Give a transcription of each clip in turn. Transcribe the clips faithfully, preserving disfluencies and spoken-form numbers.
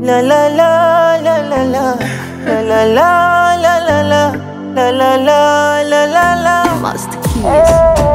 La la la la la la la la la la la la la la la la la la. Master Keys.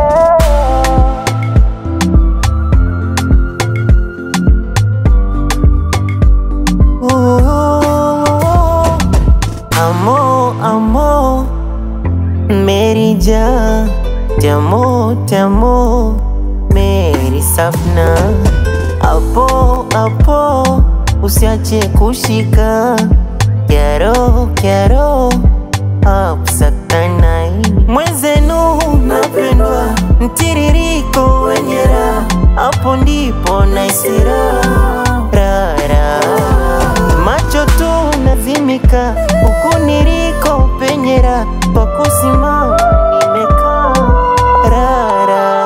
Amo, amo, मेरी जान, तमो, तमो, मेरी सपना. Apo, apo, usiache kushika. Quiero, quiero, apsakana. Mwenzenu napendwa, mtiririko wenye raha. Hapo ndipo naisira rara. Macho tu nazimika, huku niliko penyera. Pa kusimama nimekaa rara.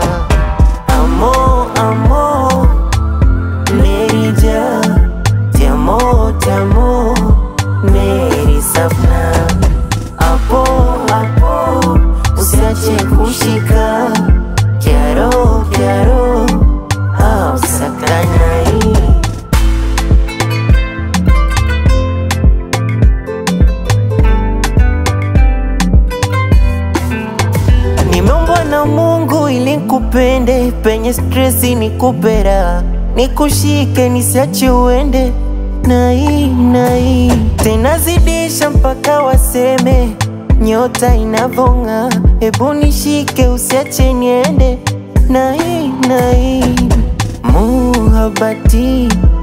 Amo, amo, मेरी जान, तमो, तमो, मेरी सपना. Apo, apo, usiache kushika. Quiero, quiero, apsakana. Nimeumbwa na Mungu ili nikupende, penye stressi nikupera, nikushike nisiache uende. Nai, nai, tena zidisha mpaka waseme nyota inavonga. Ebu nishike usiache niende. Nai, nai, muhabati